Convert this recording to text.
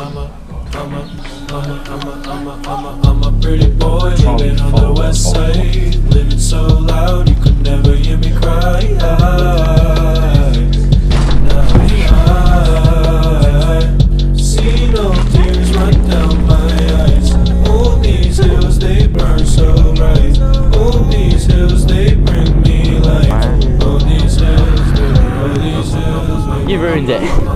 I'm a pretty boy living on the west side, living so loud you could never hear me cry. I see no tears run down my eyes. All these hills they burn so bright. All these hills they bring me life. All these hills, all these hills. You ruined it.